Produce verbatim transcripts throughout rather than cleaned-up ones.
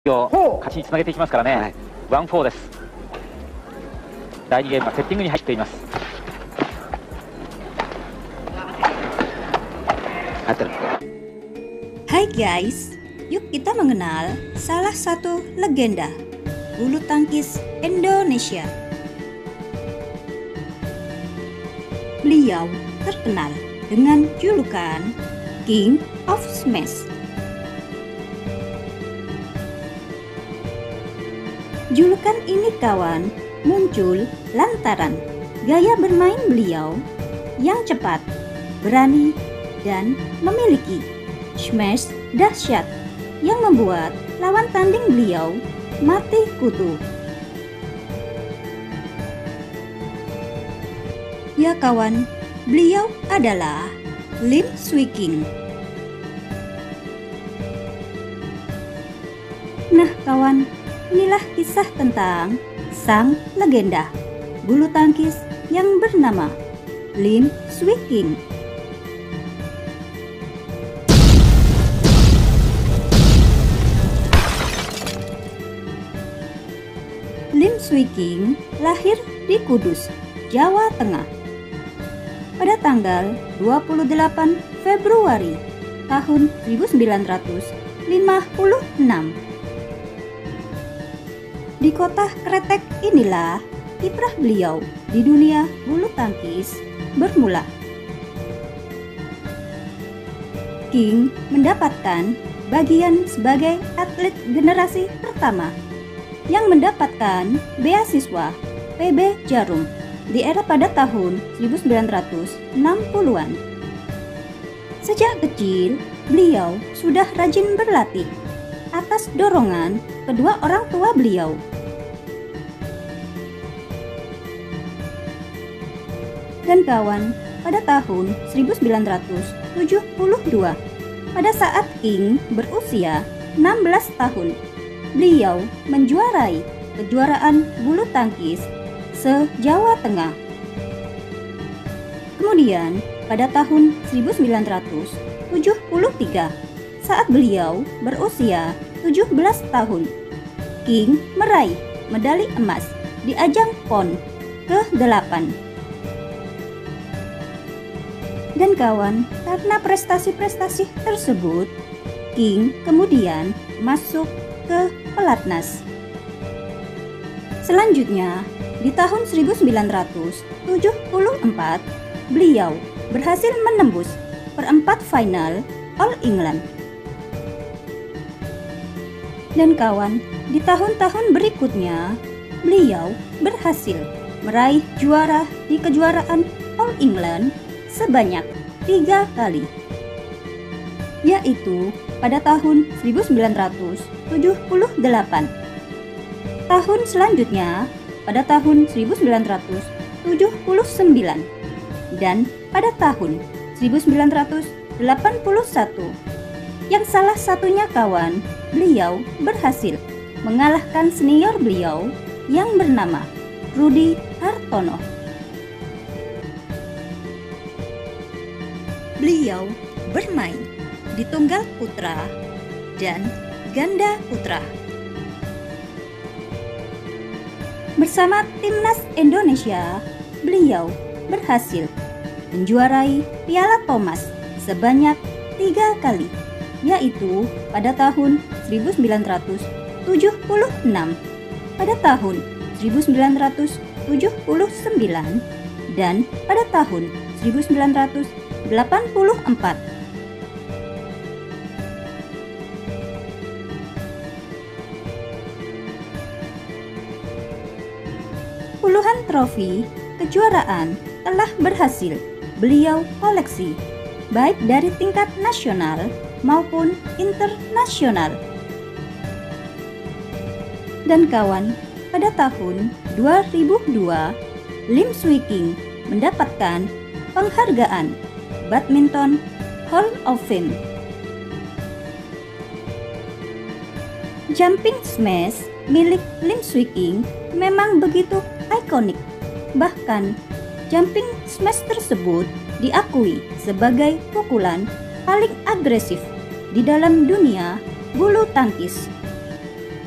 を勝ちにつなげていきますからね。ワンフォーです。だいにゲームはセッティングに入っています。 Hai guys, yuk kita mengenal salah satu legenda bulu tangkis Indonesia. Beliau terkenal dengan julukan King of Smash. Julukan ini kawan muncul lantaran gaya bermain beliau yang cepat, berani, dan memiliki smash dahsyat yang membuat lawan tanding beliau mati kutu. Ya kawan, beliau adalah Lim Swee King. Nah kawan, inilah kisah tentang sang legenda bulu tangkis yang bernama Lim Swee King. Lim Swee King lahir di Kudus, Jawa Tengah pada tanggal dua puluh delapan Februari tahun seribu sembilan ratus lima puluh enam. Di kota Kretek inilah kiprah beliau di dunia bulu tangkis bermula. King mendapatkan bagian sebagai atlet generasi pertama yang mendapatkan beasiswa P B Jarum di era pada tahun seribu sembilan ratus enam puluhan. Sejak kecil, beliau sudah rajin berlatih atas dorongan kedua orang tua beliau. Dan kawan, pada tahun seribu sembilan ratus tujuh puluh dua, pada saat King berusia enam belas tahun, beliau menjuarai kejuaraan bulu tangkis se-Jawa Tengah. Kemudian, pada tahun seribu sembilan ratus tujuh puluh tiga, saat beliau berusia tujuh belas tahun, King meraih medali emas di ajang PON ke delapan. Dan kawan, karena prestasi-prestasi tersebut, King kemudian masuk ke pelatnas. Selanjutnya, di tahun seribu sembilan ratus tujuh puluh empat, beliau berhasil menembus perempat final All England. Dan kawan, di tahun-tahun berikutnya, beliau berhasil meraih juara di kejuaraan All England sebanyak tiga kali, yaitu pada tahun seribu sembilan ratus tujuh puluh delapan. Tahun selanjutnya pada tahun seribu sembilan ratus tujuh puluh sembilan dan pada tahun seribu sembilan ratus delapan puluh satu, yang salah satunya kawan, beliau berhasil mengalahkan senior beliau yang bernama Rudy Hartono. Beliau bermain di tunggal putra dan ganda putra. Bersama timnas Indonesia, beliau berhasil menjuarai Piala Thomas sebanyak tiga kali, yaitu pada tahun seribu sembilan ratus tujuh puluh enam, pada tahun seribu sembilan ratus tujuh puluh sembilan, dan pada tahun seribu sembilan ratus delapan puluh empat. Puluhan trofi kejuaraan telah berhasil beliau koleksi, baik dari tingkat nasional maupun internasional. Dan kawan, pada tahun dua ribu dua, Lim Swee King mendapatkan penghargaan Badminton Hall of Fame. Jumping smash milik Lim Swee King memang begitu ikonik. Bahkan, jumping smash tersebut diakui sebagai pukulan paling agresif di dalam dunia bulu tangkis.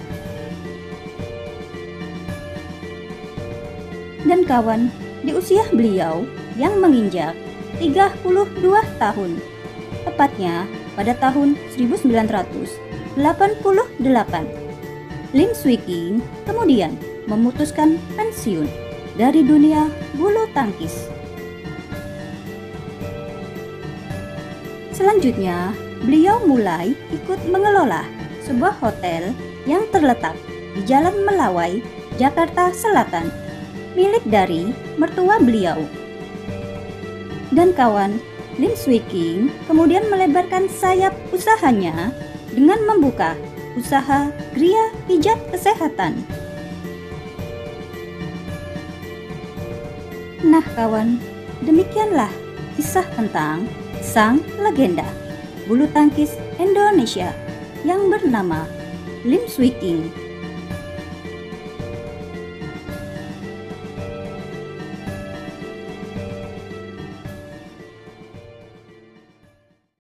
dan kawan, di usia beliau yang menginjak tiga puluh dua tahun, tepatnya pada tahun seribu sembilan ratus delapan puluh delapan, Lim Swee King kemudian memutuskan pensiun dari dunia bulu tangkis. Selanjutnya, beliau mulai ikut mengelola sebuah hotel yang terletak di Jalan Melawai, Jakarta Selatan, milik dari mertua beliau. Dan kawan, Lim Swee King kemudian melebarkan sayap usahanya dengan membuka usaha Gria Pijat Kesehatan. Nah kawan, demikianlah kisah tentang sang legenda bulu tangkis Indonesia yang bernama Lim Swee King.